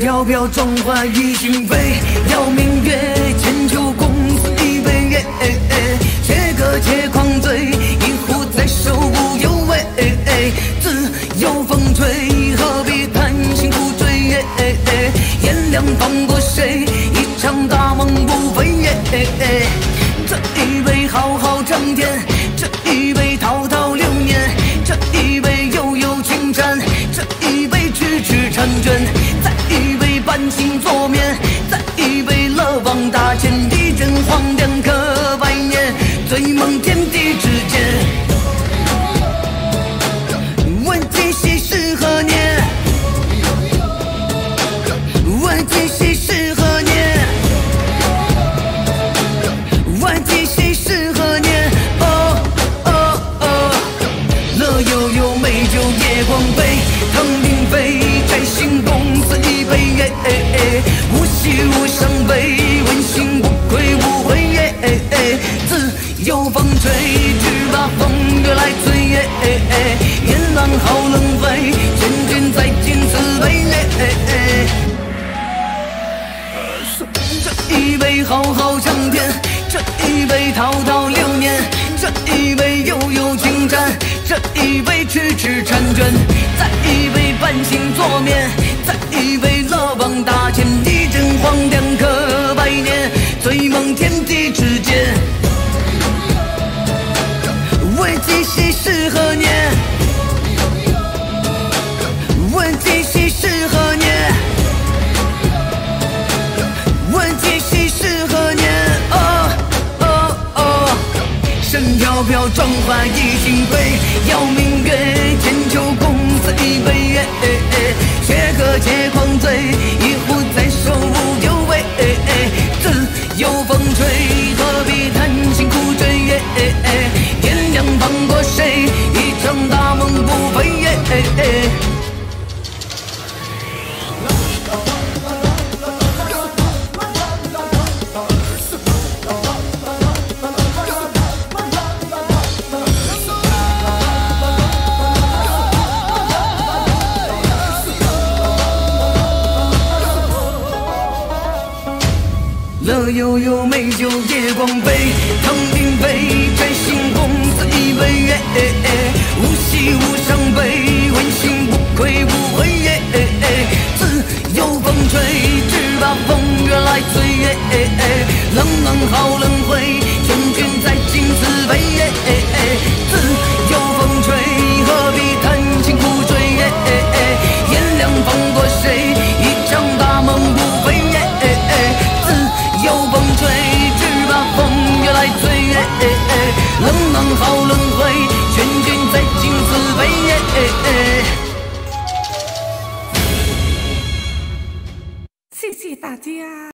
飘飘，壮怀于心飞，要明月，千秋共此一杯。且歌且狂醉，一壶在手无有味。自有风吹，何必贪心苦追？炎凉放过谁？一场大梦不飞。这一杯浩浩长天，这一杯滔滔流年，这一杯悠悠情缠，这一杯痴痴婵娟，再一杯半醒坐眠，再一杯乐望大千，一枕黄粱可百年，醉梦天地之间。问今夕是何年？问今夕是何年？问今夕是何年？乐悠悠，美酒夜光杯，腾云飞，摘星共此一杯。无喜无伤悲，问心无愧无悔。自有风吹，只把风月来催。烟浪好轮回，千君再尽慈悲。这一杯浩浩长天，这一杯滔滔流年，这一杯悠悠情缠，这一杯痴痴婵娟，再一杯半醒坐眠，再一杯乐望大千，一枕黄粱可百年，醉梦天地之间。问今夕是何年？问今夕是何年？问今夕是何年？身飘飘，壮怀一心飞，要明月，千秋共此一杯。且歌且狂醉，一壶在手无有味。自有风吹，何必贪心苦追？炎凉放过谁？一场大梦不飞。乐悠悠，美酒夜光杯，腾云飞，摘星共此一杯。无喜无伤悲，问心无愧无悔。自有风吹，只把风月来催。冷冷好轮回，千君再尽慈悲。自有风吹，何必贪心苦追？炎凉放过谁？一场大梦不飞。有风吹，只把风月来催。冷冷好轮回，劝君再尽慈悲。 谢谢大家。